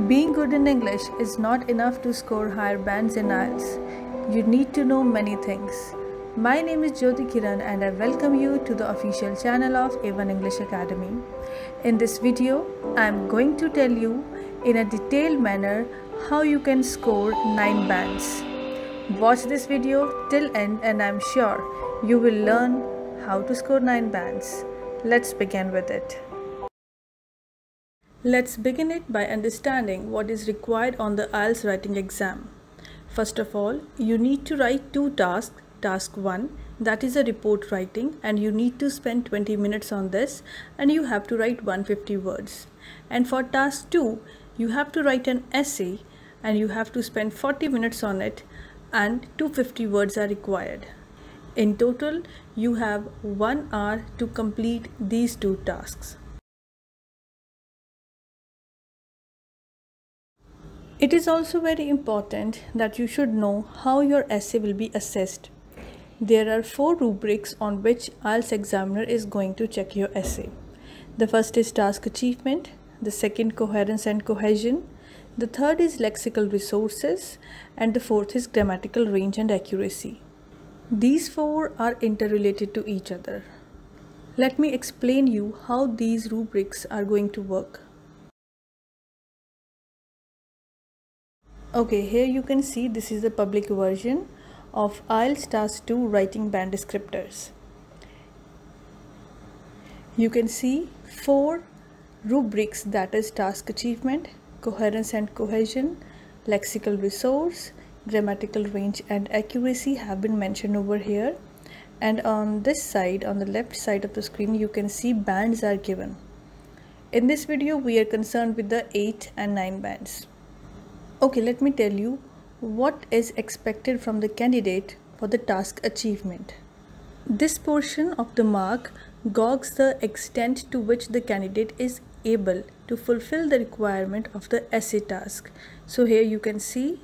Being good in English is not enough to score higher bands in IELTS. You need to know many things. My name is Jyoti Kiran and I welcome you to the official channel of A1 English Academy. In this video, I am going to tell you in a detailed manner how you can score 9 bands. Watch this video till end and I am sure you will learn how to score 9 bands. Let's begin with it. Let's begin it by understanding what is required on the IELTS writing exam. First of all, you need to write 2 tasks. Task 1, that is a report writing, and you need to spend 20 minutes on this and you have to write 150 words. And for task 2, you have to write an essay and you have to spend 40 minutes on it and 250 words are required. In total, you have 1 hour to complete these 2 tasks. It is also very important that you should know how your essay will be assessed. There are 4 rubrics on which IELTS examiner is going to check your essay. The first is task achievement, the second coherence and cohesion, the third is lexical resources, and the fourth is grammatical range and accuracy. These 4 are interrelated to each other. Let me explain you how these rubrics are going to work. Okay, here you can see this is the public version of IELTS Task 2 Writing Band Descriptors. You can see 4 rubrics, that is task achievement, coherence and cohesion, lexical resource, grammatical range and accuracy have been mentioned over here. And on this side, on the left side of the screen, you can see bands are given. In this video, we are concerned with the 8 and 9 bands. Okay, let me tell you what is expected from the candidate for the task achievement. This portion of the mark gauges the extent to which the candidate is able to fulfill the requirement of the essay task. So here you can see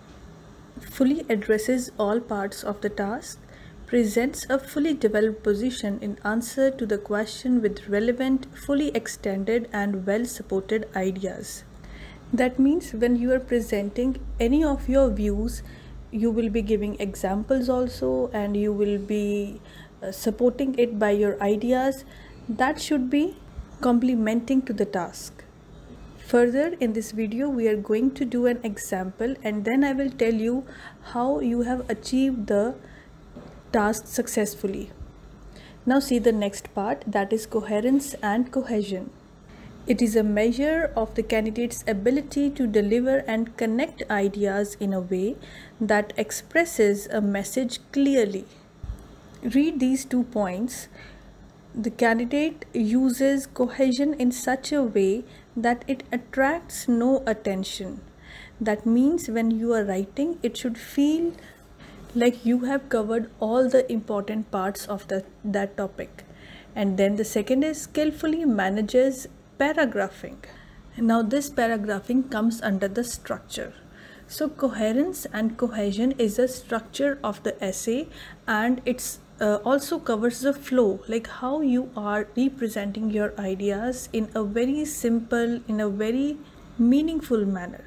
fully addresses all parts of the task, presents a fully developed position in answer to the question with relevant, fully extended and well supported ideas. That means when you are presenting any of your views, you will be giving examples also and you will be supporting it by your ideas. That should be complementing to the task. Further, in this video, we are going to do an example and then I will tell you how you have achieved the task successfully. Now see the next part, that is coherence and cohesion. It is a measure of the candidate's ability to deliver and connect ideas in a way that expresses a message clearly. Read these 2 points. The candidate uses cohesion in such a way that it attracts no attention. That means when you are writing, it should feel like you have covered all the important parts of that topic. And then the second is skillfully manages paragraphing. Now this paragraphing comes under the structure. So coherence and cohesion is the structure of the essay and it's also covers the flow, like how you are representing your ideas in a very simple, in a very meaningful manner.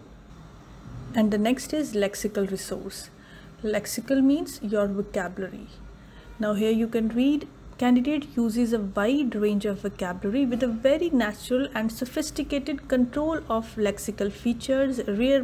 And the next is lexical resource. Lexical means your vocabulary. Now here you can read, candidate uses a wide range of vocabulary with a very natural and sophisticated control of lexical features. Rare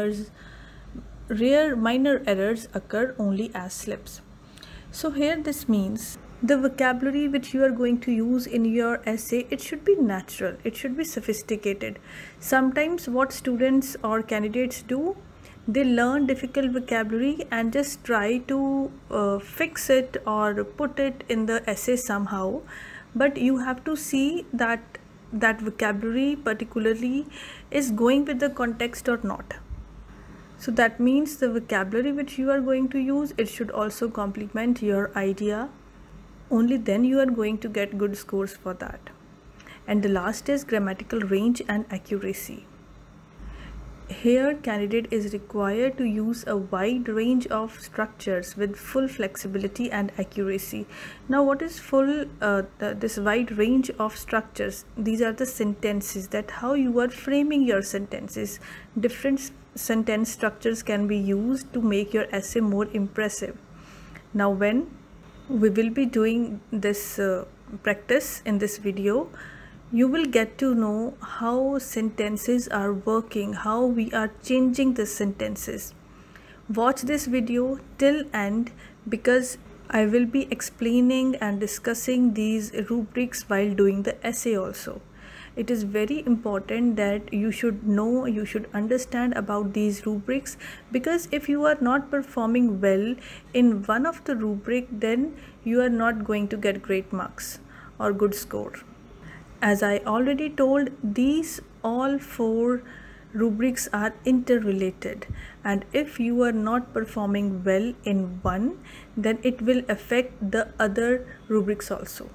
minor errors occur only as slips. So here this means the vocabulary which you are going to use in your essay, it should be natural, it should be sophisticated. Sometimes what students or candidates do, they learn difficult vocabulary and just try to fix it or put it in the essay somehow, but you have to see that that vocabulary particularly is going with the context or not. So that means the vocabulary which you are going to use, it should also complement your idea. Only then you are going to get good scores for that. And the last is grammatical range and accuracy. Here, candidate is required to use a wide range of structures with full flexibility and accuracy. Now, what is this wide range of structures? These are the sentences, that how you are framing your sentences. Different sentence structures can be used to make your essay more impressive. Now, when we will be doing this practice in this video, you will get to know how sentences are working, how we are changing the sentences. Watch this video till end, because I will be explaining and discussing these rubrics while doing the essay also. It is very important that you should know, you should understand about these rubrics, because if you are not performing well in one of the rubric, then you are not going to get great marks or good score. As I already told, these all 4 rubrics are interrelated, and if you are not performing well in one, then it will affect the other rubrics also.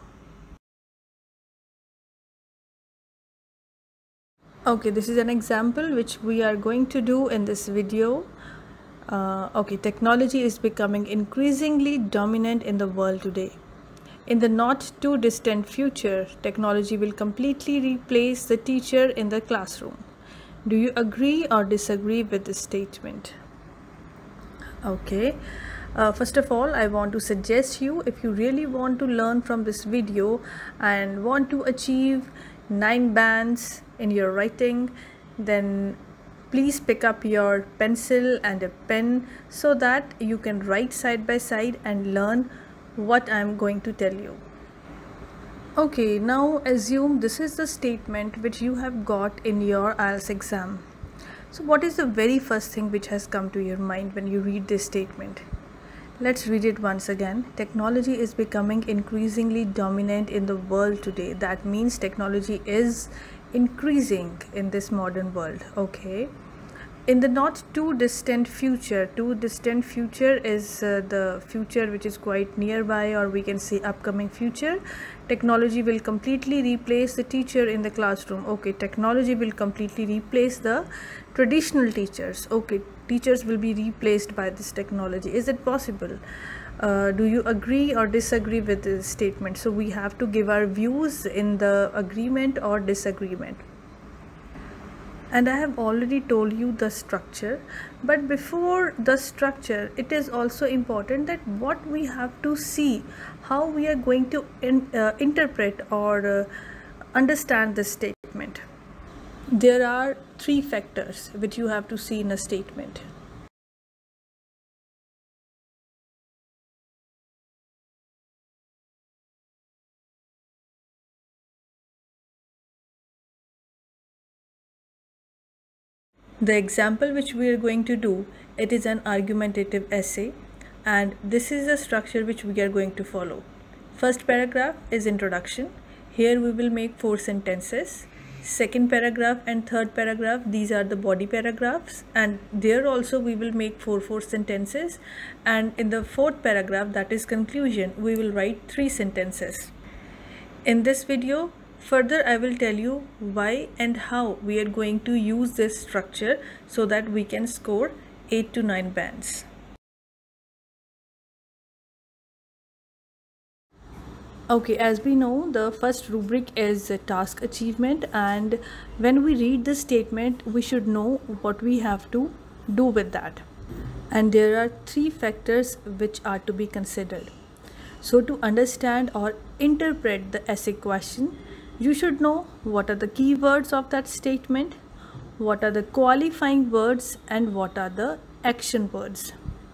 Okay, this is an example which we are going to do in this video. Okay, technology is becoming increasingly dominant in the world today. In the not too distant future, technology will completely replace the teacher in the classroom. Do you agree or disagree with this statement? Okay, first of all, I want to suggest you, if you really want to learn from this video and want to achieve 9 bands in your writing, then please pick up your pencil and a pen so that you can write side by side and learn what I am going to tell you. Okay, now assume this is the statement which you have got in your IELTS exam. So what is the very first thing which has come to your mind when you read this statement? Let's read it once again. Technology is becoming increasingly dominant in the world today. That means technology is increasing in this modern world. Okay. In the not too distant future is the future which is quite nearby, or we can say upcoming future. Technology will completely replace the teacher in the classroom. Okay, technology will completely replace the traditional teachers. Okay, teachers will be replaced by this technology. Is it possible? Do you agree or disagree with this statement? So we have to give our views in the agreement or disagreement. And I have already told you the structure, but before the structure, it is also important that what we have to see, how we are going to interpret or understand the statement. There are 3 factors which you have to see in a statement. The example which we are going to do, it is an argumentative essay, and this is the structure which we are going to follow. First paragraph is introduction. Here we will make 4 sentences. Second paragraph and third paragraph, these are the body paragraphs, and there also we will make 4 sentences. And in the 4th paragraph, that is conclusion, we will write 3 sentences. In this video, further I will tell you why and how we are going to use this structure so that we can score 8 to 9 bands. Okay, as we know, the first rubric is task achievement, and when we read the statement, we should know what we have to do with that. And there are 3 factors which are to be considered. So to understand or interpret the essay question, you should know what are the keywords of that statement, what are the qualifying words, and what are the action words.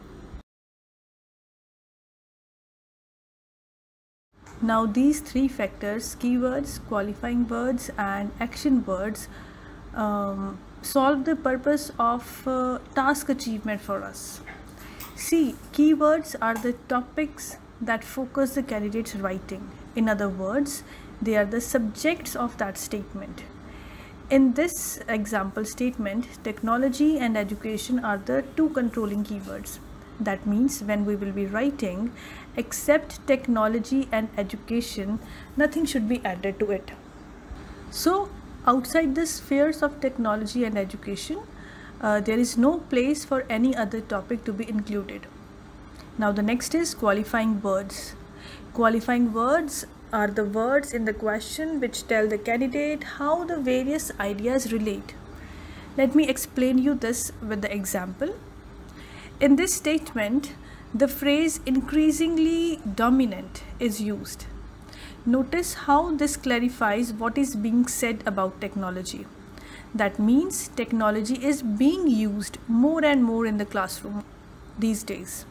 Now these 3 factors, keywords, qualifying words, and action words, solve the purpose of task achievement for us. See, keywords are the topics that focus the candidate's writing. In other words, they are the subjects of that statement. In this example statement, technology and education are the 2 controlling keywords. That means when we will be writing, except technology and education, nothing should be added to it. So outside the spheres of technology and education, There is no place for any other topic to be included. Now the next is qualifying words. Qualifying words are the words in the question which tell the candidate how the various ideas relate. Let me explain you this with the example. In this statement, the phrase increasingly dominant is used. Notice how this clarifies what is being said about technology. That means technology is being used more and more in the classroom these days.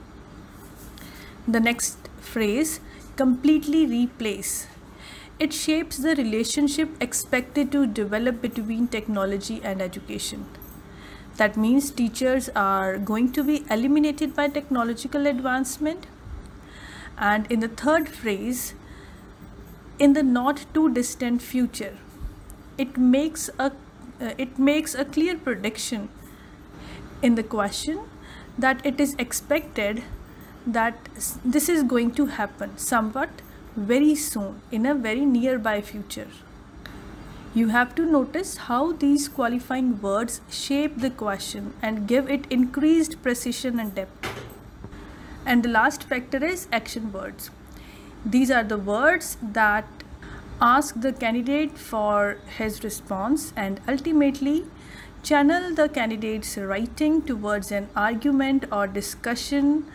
The next phrase, completely replace. It shapes the relationship expected to develop between technology and education. That means teachers are going to be eliminated by technological advancement. And in the third phrase, in the not too distant future, it makes a clear prediction in the question that it is expected that this is going to happen somewhat very soon, in a very nearby future. You have to notice how these qualifying words shape the question and give it increased precision and depth. And the last factor is action words. These are the words that ask the candidate for his response and ultimately channel the candidate's writing towards an argument or discussion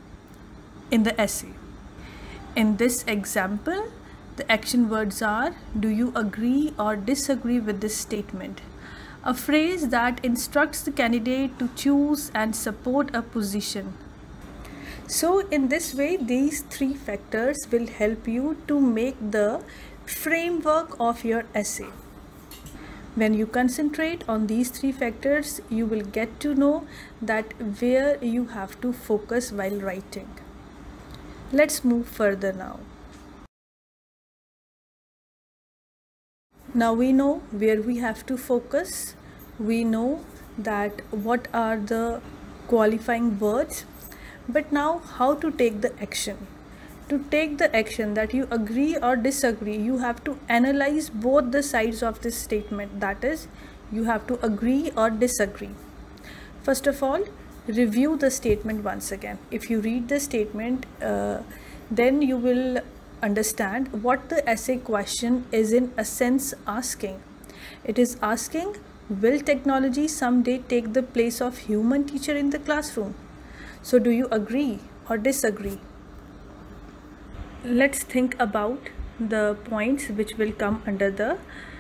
in the essay. In this example, the action words are, do you agree or disagree with this statement? A phrase that instructs the candidate to choose and support a position. So in this way, these three factors will help you to make the framework of your essay. When you concentrate on these three factors, you will get to know that where you have to focus while writing. Let's move further now. Now we know where we have to focus. We know that what are the qualifying words. But now how to take the action? To take the action that you agree or disagree, you have to analyze both the sides of this statement. That is, you have to agree or disagree. First of all, review the statement once again. If you read the statement, then you will understand what the essay question is in a sense asking. It is asking, will technology someday take the place of human teacher in the classroom? So do you agree or disagree? Let's think about the points which will come under the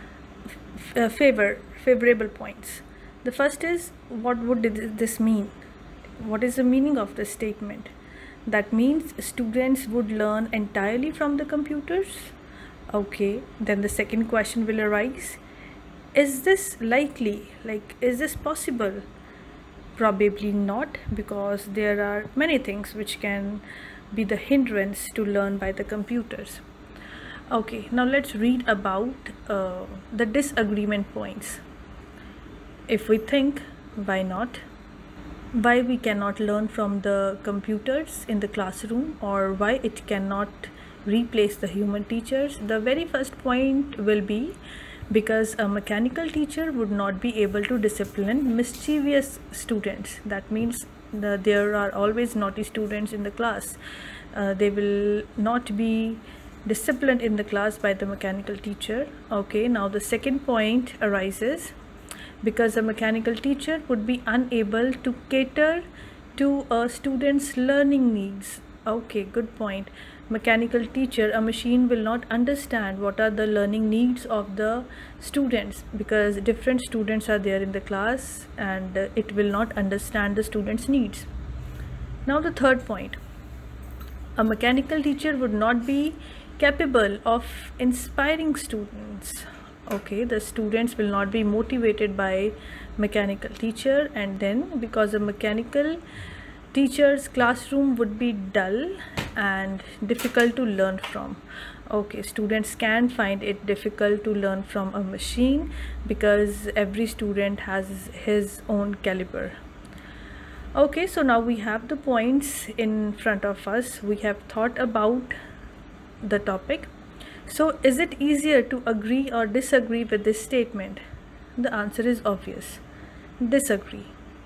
favorable points. The first is, what would this mean? What is the meaning of this statement? That means students would learn entirely from the computers. Okay, then the second question will arise. Is this likely? Like, is this possible? Probably not, because there are many things which can be the hindrance to learn by the computers. Okay, now let's read about the disagreement points. If we think, why not? Why we cannot learn from the computers in the classroom, or why it cannot replace the human teachers? The very first point will be because a mechanical teacher would not be able to discipline mischievous students. That means there are always naughty students in the class. They will not be disciplined in the class by the mechanical teacher. Okay, now the second point arises because a mechanical teacher would be unable to cater to a student's learning needs. Okay, good point. Mechanical teacher, a machine will not understand what are the learning needs of the students, because different students are there in the class and it will not understand the students' needs. Now the third point, a mechanical teacher would not be capable of inspiring students. Okay, the students will not be motivated by mechanical teacher, and then because a mechanical teacher's classroom would be dull and difficult to learn from. Okay, students can find it difficult to learn from a machine because every student has his own caliber. Okay, so now we have the points in front of us. We have thought about the topic. So is it easier to agree or disagree with this statement? The answer is obvious. Disagree.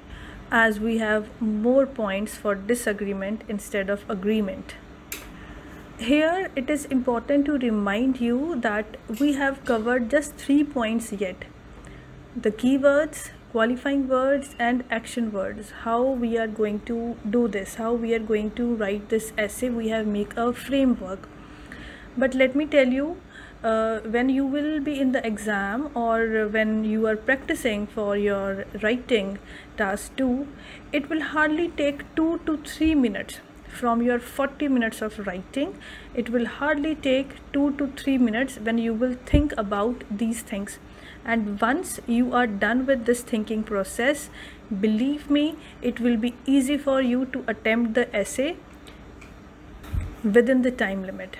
as we have more points for disagreement instead of agreement. Here it is important to remind you that we have covered just 3 points yet: the keywords, qualifying words, and action words. How we are going to do this, how we are going to write this essay, we have make a framework. But let me tell you, when you will be in the exam or when you are practicing for your writing task 2, it will hardly take 2 to 3 minutes. From your 40 minutes of writing, it will hardly take 2 to 3 minutes when you will think about these things. And once you are done with this thinking process, believe me, it will be easy for you to attempt the essay within the time limit.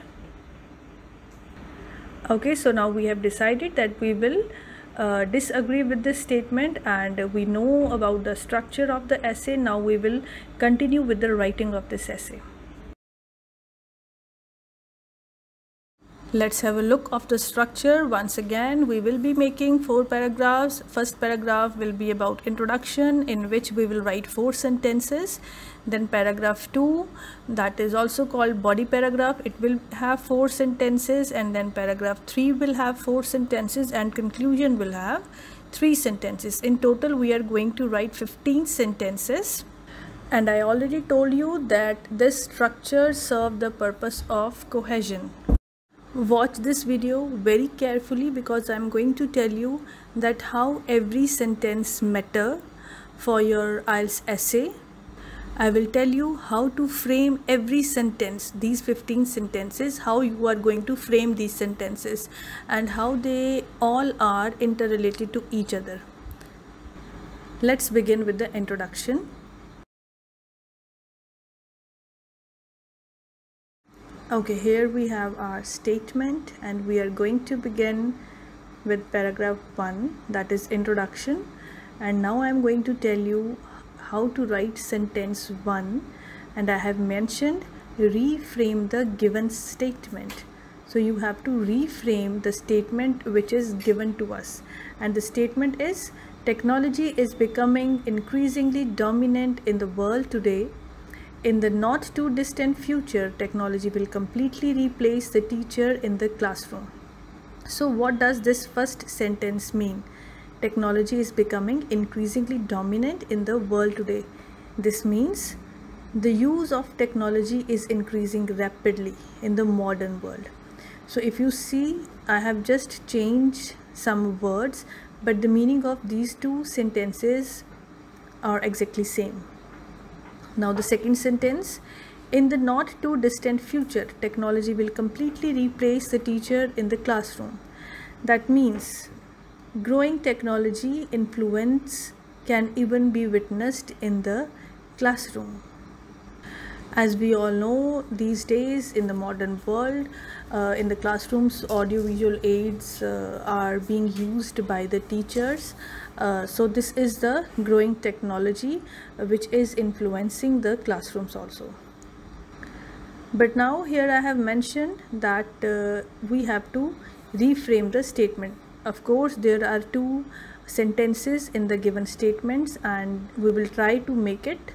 Okay, so now we have decided that we will disagree with this statement, and we know about the structure of the essay. Now we will continue with the writing of this essay. Let's have a look of the structure. Once again, we will be making 4 paragraphs. First paragraph will be about introduction, in which we will write 4 sentences. Then paragraph 2, that is also called body paragraph, it will have 4 sentences. And then paragraph 3 will have 4 sentences, and conclusion will have 3 sentences. In total, we are going to write 15 sentences. And I already told you that this structure serves the purpose of cohesion. Watch this video very carefully, because I am going to tell you that how every sentence matter for your IELTS essay. I will tell you how to frame every sentence, these 15 sentences, how you are going to frame these sentences and how they all are interrelated to each other. Let's begin with the introduction. Okay, here we have our statement, and we are going to begin with paragraph 1, that is introduction. And now I am going to tell you how to write sentence 1, and I have mentioned reframe the given statement. So you have to reframe the statement which is given to us, and the statement is: technology is becoming increasingly dominant in the world today. In the not too distant future, technology will completely replace the teacher in the classroom. So what does this first sentence mean? Technology is becoming increasingly dominant in the world today. This means the use of technology is increasing rapidly in the modern world. So if you see, I have just changed some words, but the meaning of these 2 sentences are exactly same. Now the second sentence: in the not too distant future, technology will completely replace the teacher in the classroom. That means growing technology influence can even be witnessed in the classroom. As we all know, these days in the modern world, in the classrooms, audiovisual aids are being used by the teachers. So this is the growing technology which is influencing the classrooms also. But now here I have mentioned that we have to reframe the statement. Of course, there are 2 sentences in the given statements, and we will try to make it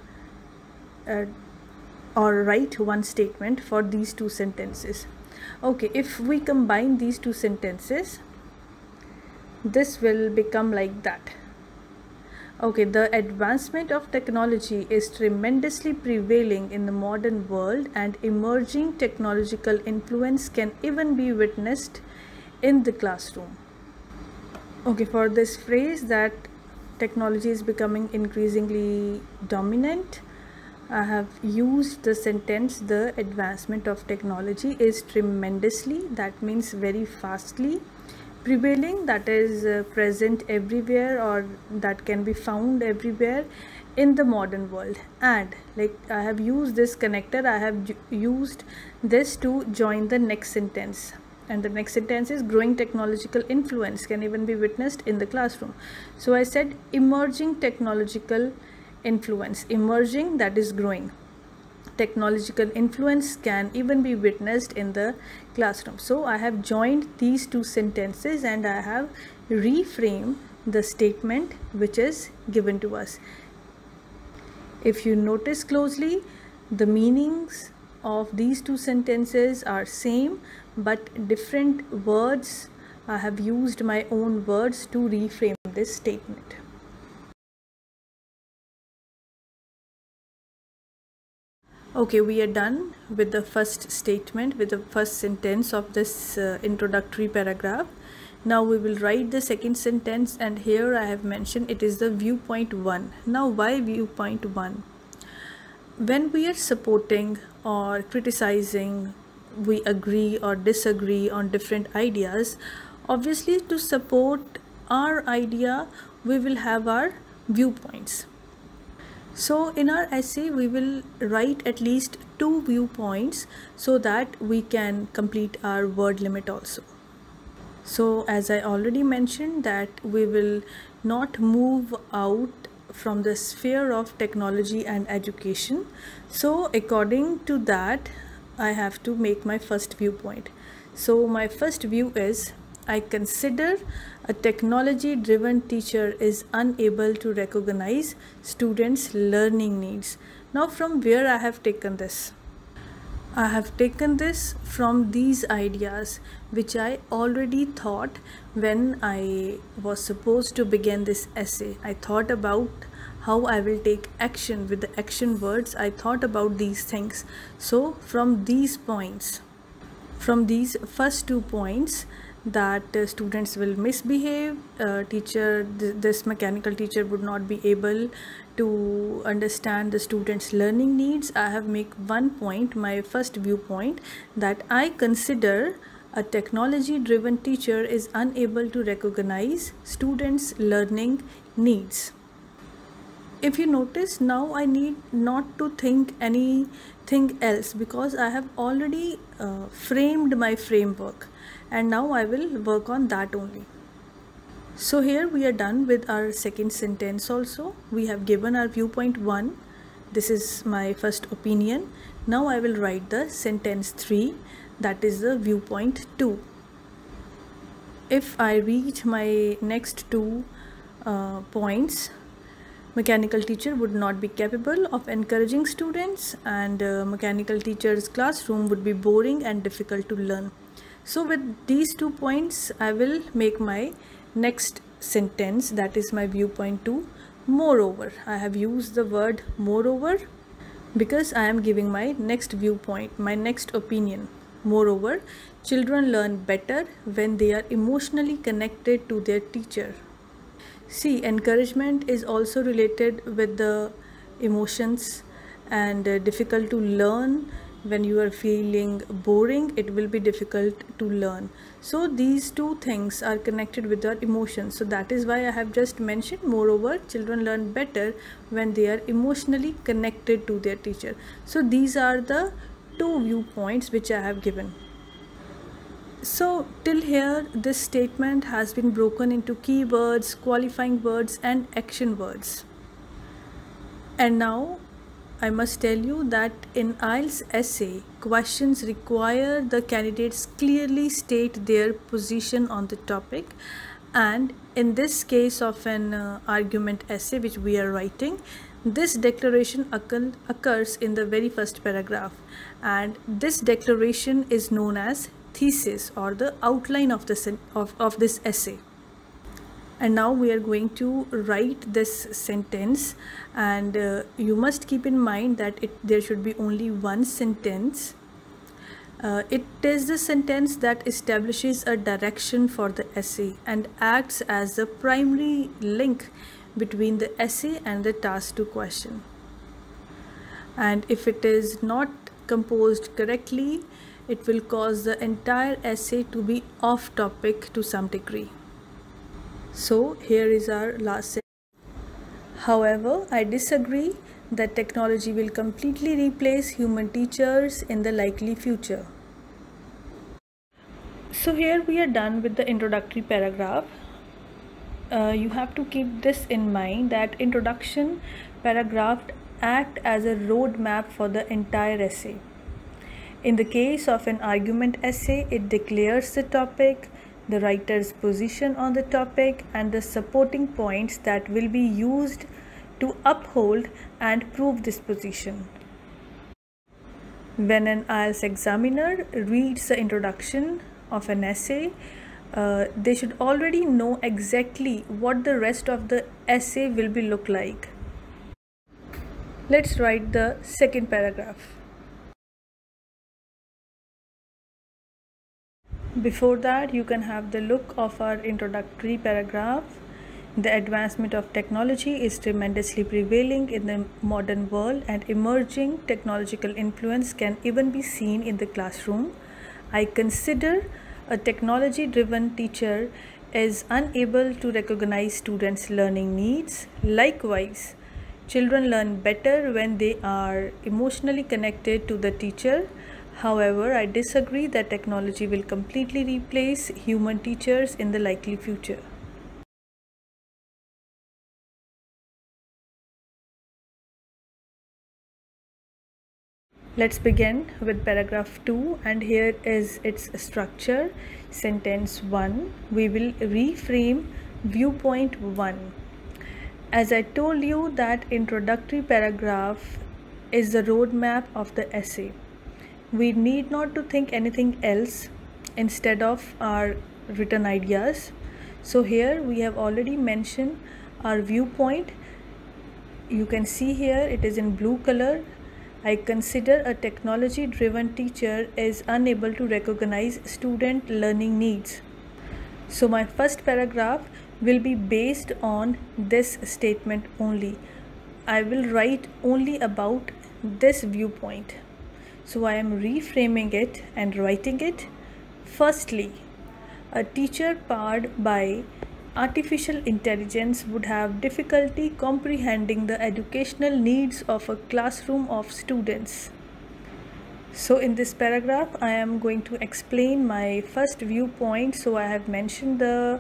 or write 1 statement for these 2 sentences. Okay, if we combine these 2 sentences, this will become like that. Okay, the advancement of technology is tremendously prevailing in the modern world, and emerging technological influence can even be witnessed in the classroom. Okay, for this phrase that technology is becoming increasingly dominant, I have used the sentence: the advancement of technology is tremendously, that means very fastly, prevailing, that is present everywhere, or that can be found everywhere in the modern world. And like I have used this connector, I have used this to join the next sentence, and the next sentence is: growing technological influence can even be witnessed in the classroom. So I said emerging technological influence. Emerging, that is growing. Technological influence can even be witnessed in the classroom. So I have joined these 2 sentences, and I have reframed the statement which is given to us. If you notice closely, the meanings of these two sentences are same but different words. I have used my own words to reframe this statement. Okay, we are done with the first statement, with the first sentence of this introductory paragraph. Now we will write the second sentence, and here I have mentioned it is the viewpoint 1. Now why viewpoint 1? When we are supporting or criticizing, we agree or disagree on different ideas. Obviously, to support our idea, we will have our viewpoints. So in our essay, we will write at least 2 viewpoints so that we can complete our word limit also. So as I already mentioned, that we will not move out from the sphere of technology and education. So according to that, I have to make my first viewpoint. So my first view is, I consider a technology-driven teacher is unable to recognize students' learning needs. Now from where I have taken this? I have taken this from these ideas which I already thought when I was supposed to begin this essay. I thought about how I will take action with the action words. I thought about these things. So from these points, from these first 2 points, that students will misbehave, this mechanical teacher would not be able to understand the students' learning needs, I have make one point, my first viewpoint, that I consider a technology driven teacher is unable to recognize students' learning needs. If you notice, now I need not to think anything else because I have already framed my framework, and now I will work on that only. So here we are done with our second sentence also. We have given our viewpoint 1. This is my first opinion. Now I will write the sentence 3, that is the viewpoint 2. If I reach my next 2 points, mechanical teacher would not be capable of encouraging students, and mechanical teacher's classroom would be boring and difficult to learn. So with these 2 points, I will make my next sentence, that is my viewpoint 2. Moreover, I have used the word moreover because I am giving my next viewpoint, my next opinion. Moreover, children learn better when they are emotionally connected to their teacher. See, encouragement is also related with the emotions, and difficult to learn. When you are feeling boring, it will be difficult to learn. So these 2 things are connected with our emotions. So that is why I have just mentioned, moreover, children learn better when they are emotionally connected to their teacher. So these are the 2 viewpoints which I have given. So till here, this statement has been broken into keywords, qualifying words and action words. And now I must tell you that in IELTS essay, questions require the candidates clearly state their position on the topic. And in this case of an argument essay which we are writing, this declaration occurs in the very first paragraph, and this declaration is known as thesis or the outline of this essay. And now we are going to write this sentence, and you must keep in mind that there should be only one sentence. It is the sentence that establishes a direction for the essay and acts as the primary link between the essay and the task 2 question. And if it is not composed correctly, it will cause the entire essay to be off topic to some degree. So here is our last sentence. However, I disagree that technology will completely replace human teachers in the likely future. So here we are done with the introductory paragraph. You have to keep this in mind, that introduction paragraph act as a roadmap for the entire essay. In the case of an argument essay, it declares the topic, the writer's position on the topic, and the supporting points that will be used to uphold and prove this position. When an IELTS examiner reads the introduction of an essay, they should already know exactly what the rest of the essay will be look like. Let's write the second paragraph. Before that, you can have the look of our introductory paragraph. The advancement of technology is tremendously prevailing in the modern world, and emerging technological influence can even be seen in the classroom. I consider a technology-driven teacher is unable to recognize students' learning needs. Likewise, children learn better when they are emotionally connected to the teacher. However, I disagree that technology will completely replace human teachers in the likely future. Let's begin with paragraph 2, and here is its structure. Sentence 1, we will reframe viewpoint 1. As I told you that introductory paragraph is the roadmap of the essay. We need not to think anything else instead of our written ideas. So here we have already mentioned our viewpoint. You can see here it is in blue color. I consider a technology-driven teacher is unable to recognize student learning needs. So my first paragraph will be based on this statement only. I will write only about this viewpoint. So I am reframing it and writing it. Firstly, a teacher powered by artificial intelligence would have difficulty comprehending the educational needs of a classroom of students. So in this paragraph, I am going to explain my first viewpoint. So I have mentioned the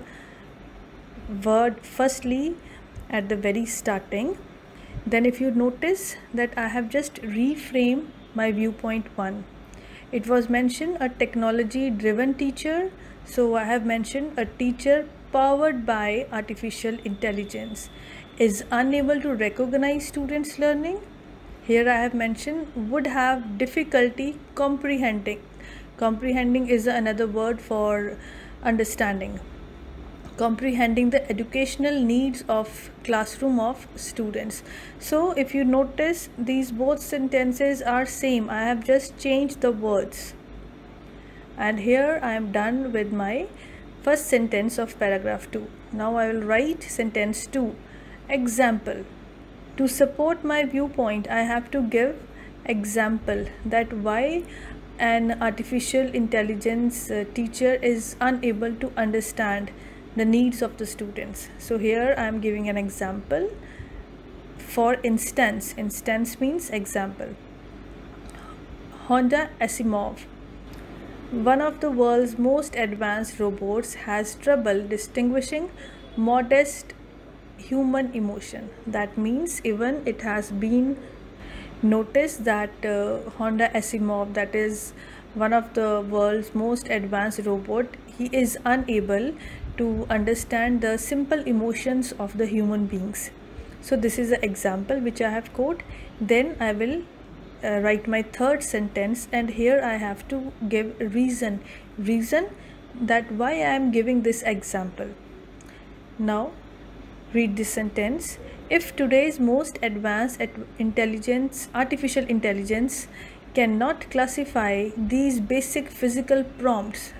word firstly at the very starting. Then if you notice that I have just reframed my viewpoint 1. It was mentioned a technology driven teacher. So I have mentioned a teacher powered by artificial intelligence is unable to recognize students' learning. Here I have mentioned would have difficulty comprehending. Comprehending is another word for understanding. Comprehending the educational needs of classroom of students. So if you notice, these both sentences are same. I have just changed the words. And here I am done with my first sentence of paragraph 2. Now I will write sentence 2. Example. To support my viewpoint, I have to give example that why an artificial intelligence teacher is unable to understand the needs of the students. So here I am giving an example. For instance, instance means example. Honda Asimov, one of the world's most advanced robots, has trouble distinguishing modest human emotion. That means even it has been noticed that Honda Asimov, that is one of the world's most advanced robot, he is unable to understand the simple emotions of the human beings. So this is the example which I have quote. Then I will write my third sentence, and here I have to give reason that why I am giving this example. Now read this sentence. If today's most advanced artificial intelligence cannot classify these basic physical prompts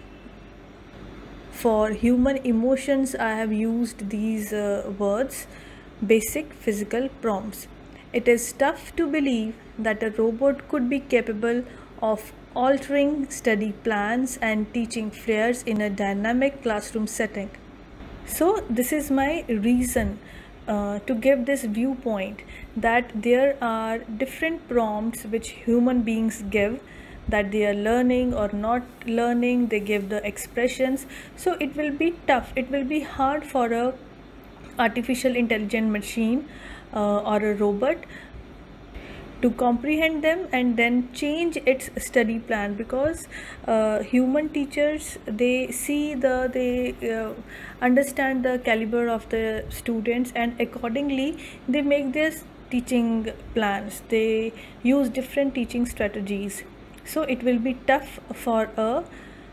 for human emotions, I have used these words, basic physical prompts. It is tough to believe that a robot could be capable of altering study plans and teaching flares in a dynamic classroom setting. So this is my reason to give this viewpoint, that there are different prompts which human beings give, that they are learning or not learning, they give the expressions. So it will be tough, it will be hard for a artificial intelligent machine or a robot to comprehend them and then change its study plan, because human teachers, they see they understand the caliber of the students, and accordingly they make their teaching plans, they use different teaching strategies. So it will be tough for a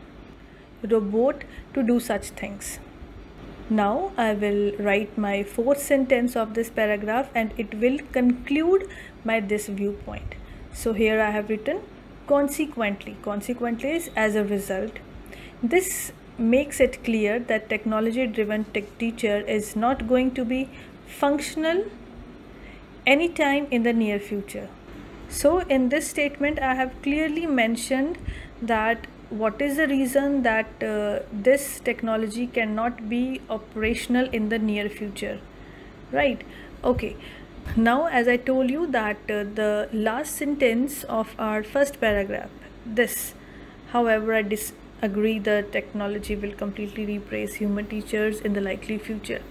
robot to do such things. Now I will write my fourth sentence of this paragraph, and it will conclude my this viewpoint. So here I have written consequently. Consequently is as a result. This makes it clear that technology driven teacher is not going to be functional anytime in the near future. So in this statement I have clearly mentioned that what is the reason that this technology cannot be operational in the near future, right? Okay, now as I told you that the last sentence of our first paragraph, this, however, I disagree, the technology will completely replace human teachers in the likely future.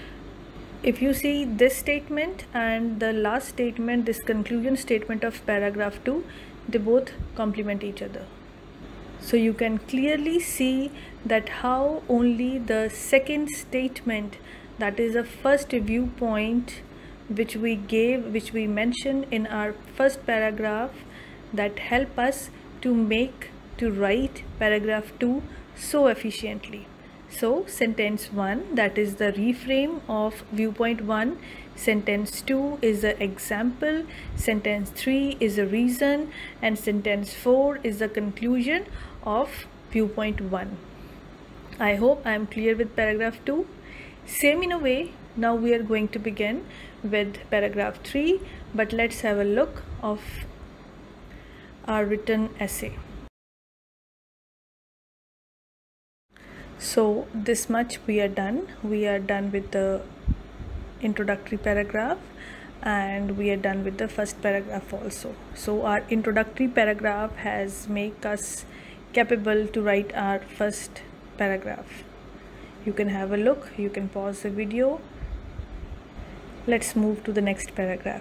If you see this statement and the last statement, this conclusion statement of paragraph 2, they both complement each other. So you can clearly see that how only the second statement, that is the first viewpoint which we mentioned in our first paragraph, that help us to write paragraph 2 so efficiently. So sentence 1, that is the reframe of viewpoint 1, sentence 2 is the example, sentence 3 is the reason, and sentence 4 is the conclusion of viewpoint 1. I hope I am clear with paragraph 2. Same in a way, now we are going to begin with paragraph 3, but let's have a look of our written essay. So this much we are done. We are done with the introductory paragraph, and we are done with the first paragraph also. So our introductory paragraph has make us capable to write our first paragraph. You can have a look, you can pause the video. Let's move to the next paragraph.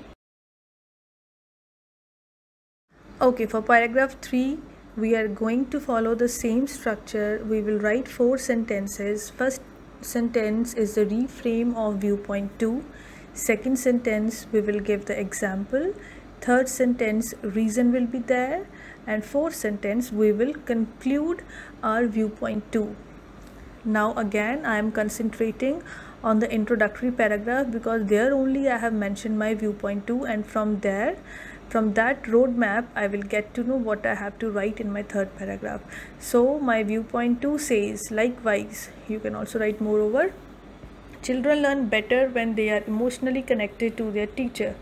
Okay, for paragraph 3 we are going to follow the same structure. We will write 4 sentences. First sentence is the reframe of viewpoint 2. Second sentence we will give the example. Third sentence reason will be there, and fourth sentence we will conclude our viewpoint 2. Now again I am concentrating on the introductory paragraph, because there only I have mentioned my viewpoint 2, and from that roadmap I will get to know what I have to write in my third paragraph. So my viewpoint 2 says, likewise, you can also write moreover, children learn better when they are emotionally connected to their teacher.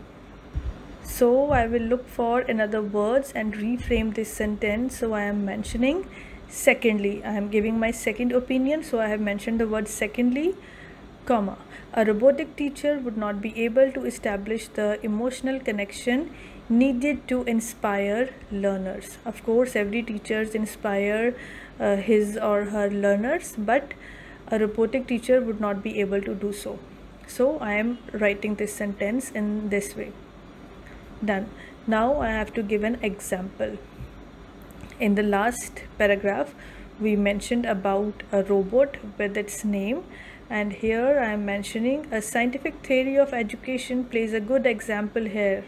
So I will look for another words and reframe this sentence. So I am mentioning secondly, I am giving my second opinion, so I have mentioned the word secondly, comma, a robotic teacher would not be able to establish the emotional connection needed to inspire learners. Of course every teacher inspire his or her learners, but a robotic teacher would not be able to do so. So I am writing this sentence in this way. Done. Now I have to give an example. In the last paragraph we mentioned about a robot with its name, and here I am mentioning a scientific theory of education plays a good example here.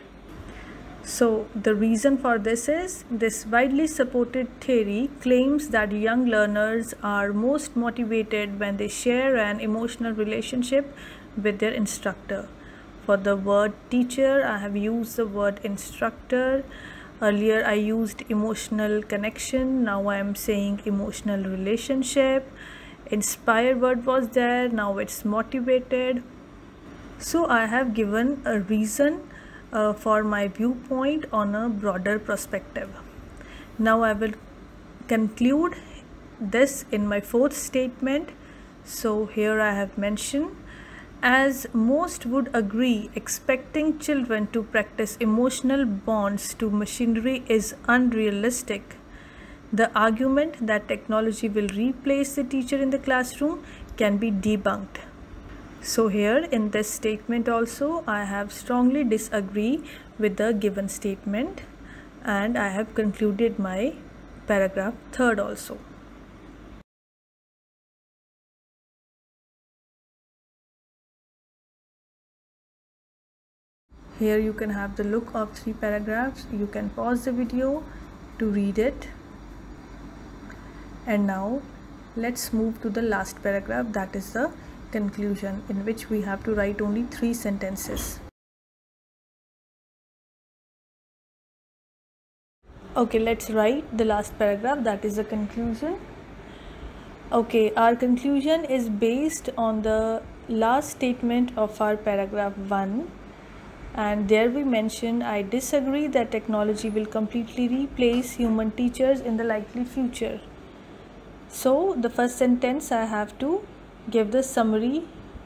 So the reason for this is, this widely supported theory claims that young learners are most motivated when they share an emotional relationship with their instructor. For the word teacher I have used the word instructor. Earlier I used emotional connection, now I am saying emotional relationship. Inspire word was there, now it's motivated. So I have given a reason for my viewpoint on a broader perspective. Now I will conclude this in my fourth statement. So here I have mentioned, as most would agree, expecting children to practice emotional bonds to machinery is unrealistic. The argument that technology will replace the teacher in the classroom can be debunked. So here in this statement also I have strongly disagree with the given statement, and I have concluded my paragraph 3rd also. Here you can have the look of 3 paragraphs. You can pause the video to read it. And now let's move to the last paragraph, that is the conclusion, in which we have to write only 3 sentences. Okay, let's write the last paragraph, that is the conclusion. Okay, our conclusion is based on the last statement of our paragraph 1, and there we mention, I disagree that technology will completely replace human teachers in the likely future. So the first sentence I have to give the summary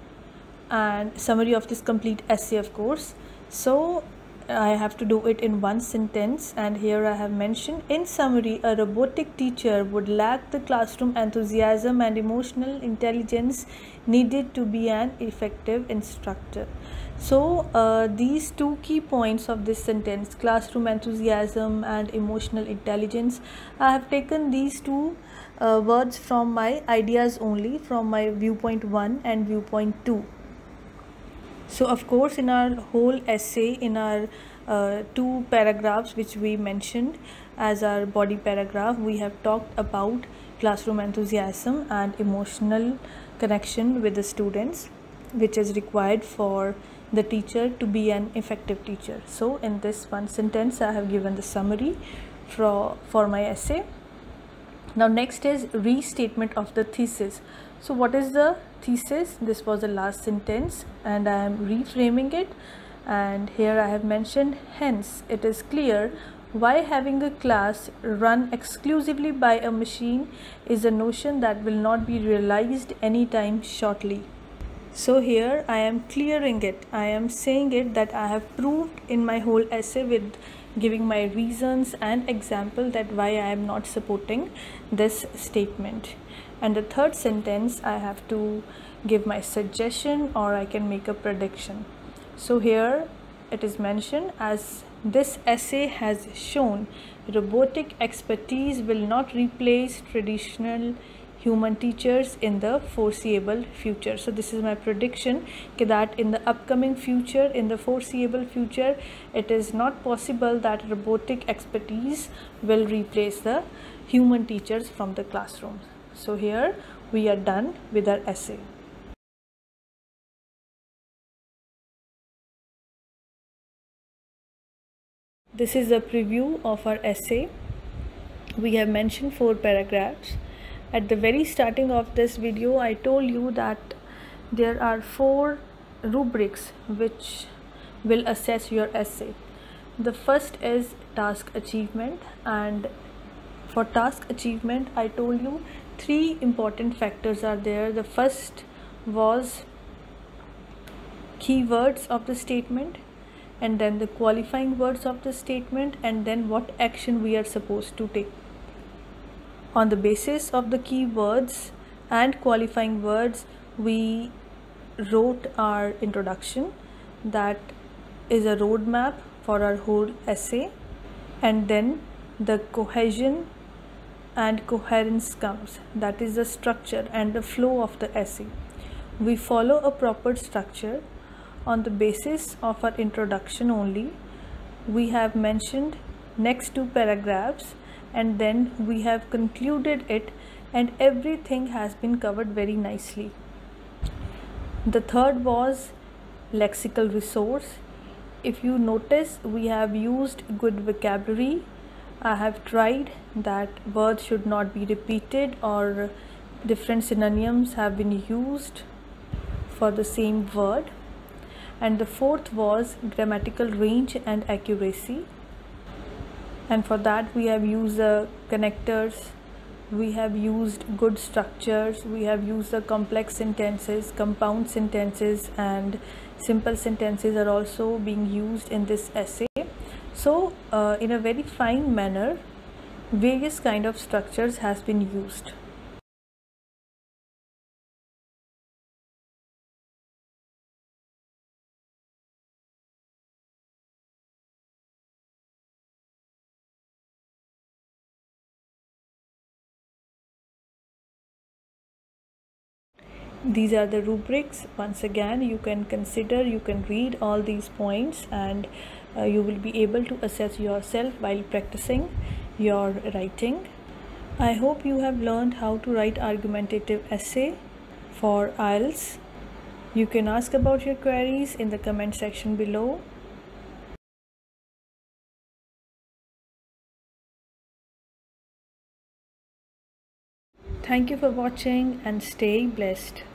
of this complete essay, of course. So I have to do it in one sentence, and here I have mentioned, in summary, a robotic teacher would lack the classroom enthusiasm and emotional intelligence needed to be an effective instructor. So these 2 key points of this sentence, classroom enthusiasm and emotional intelligence, I have taken these 2 words from my ideas only, from my viewpoint 1 and viewpoint 2. So of course, in our whole essay, in our 2 paragraphs which we mentioned as our body paragraph, we have talked about classroom enthusiasm and emotional connection with the students, which is required for the teacher to be an effective teacher. So in this one sentence, I have given the summary for my essay. Now next is restatement of the thesis. So what is the thesis? This was the last sentence, and I am reframing it, and here I have mentioned, hence it is clear why having a class run exclusively by a machine is a notion that will not be realized anytime shortly. So here I am clearing it, I am saying it that I have proved in my whole essay with giving my reasons and example that why I am not supporting this statement. And the third sentence, I have to give my suggestion, or I can make a prediction. So here it is mentioned, as this essay has shown, robotic expertise will not replace traditional human teachers in the foreseeable future. So this is my prediction, that in the upcoming future, in the foreseeable future, it is not possible that robotic expertise will replace the human teachers from the classrooms. So here we are done with our essay. This is a preview of our essay. We have mentioned 4 paragraphs. At the very starting of this video, I told you that there are 4 rubrics which will assess your essay. The first is task achievement, and for task achievement, I told you 3 important factors are there. The first was keywords of the statement, and then the qualifying words of the statement, and then what action we are supposed to take. On the basis of the keywords and qualifying words, we wrote our introduction, that is a roadmap for our whole essay, and then the cohesion and coherence comes, that is the structure and the flow of the essay. We follow a proper structure. On the basis of our introduction only, we have mentioned next 2 paragraphs, and then we have concluded it, and everything has been covered very nicely. The third was lexical resource. If you notice, we have used good vocabulary. I have tried that words should not be repeated, or different synonyms have been used for the same word. And the fourth was grammatical range and accuracy, and for that we have used connectors, we have used good structures, we have used the complex sentences, compound sentences, and simple sentences are also being used in this essay. So in a very fine manner, various kind of structures has been used. These are the rubrics. Once again, you can consider, you can read all these points, and you will be able to assess yourself while practicing your writing. I hope you have learned how to write argumentative essay for IELTS. You can ask about your queries in the comment section below. Thank you for watching and stay blessed.